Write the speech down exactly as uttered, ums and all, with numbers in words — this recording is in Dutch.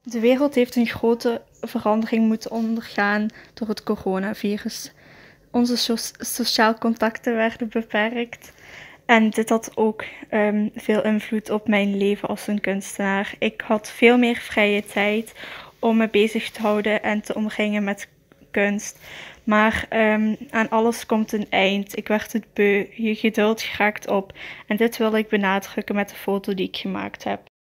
De wereld heeft een grote verandering moeten ondergaan door het coronavirus. Onze so sociale contacten werden beperkt en dit had ook um, veel invloed op mijn leven als een kunstenaar. Ik had veel meer vrije tijd om me bezig te houden en te omringen met kunst. Maar um, aan alles komt een eind. Ik werd het beu, je geduld raakt op en dit wil ik benadrukken met de foto die ik gemaakt heb.